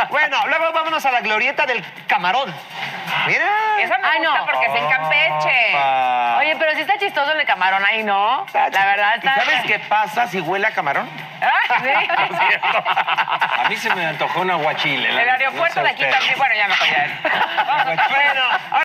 Bueno, luego vámonos a la glorieta del camarón. Mira. Eso me gusta porque es en Campeche. Oye, pero sí está chistoso el de camarón ahí, ¿no? La verdad está... ¿Y sabes qué pasa si huele a camarón? Ah, sí. A mí se me antojó un aguachile. El aeropuerto de aquí también. Bueno, ya mejor ya. Bueno,